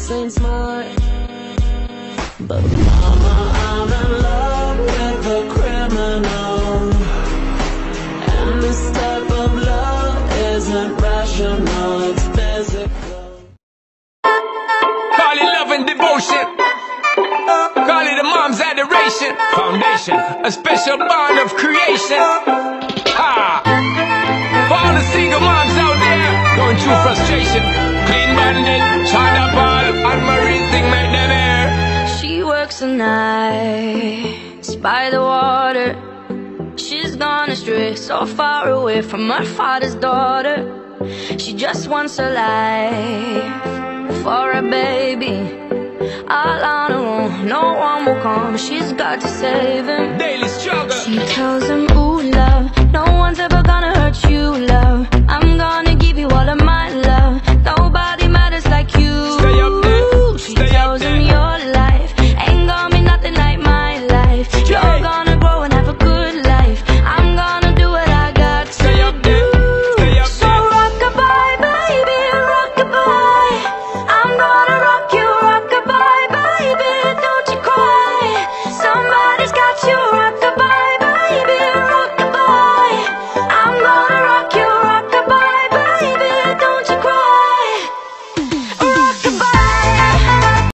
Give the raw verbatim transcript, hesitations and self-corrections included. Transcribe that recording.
this ain't smart. But mama, I'm in love with a criminal, and this type of love isn't rational, it's physical. Call it love and devotion, call it a mom's adoration. Foundation, a special bond of creation. Ha! For all the single moms out there going through frustration, Clean Bandit, China Ball, and Marie thing make them air. She works the nights by the water. She's gone astray, so far away from her father's daughter. She just wants a life for a baby, all on her own, no one will come. She's got to save him. Daily struggle. She tells him, ooh, love, no one's ever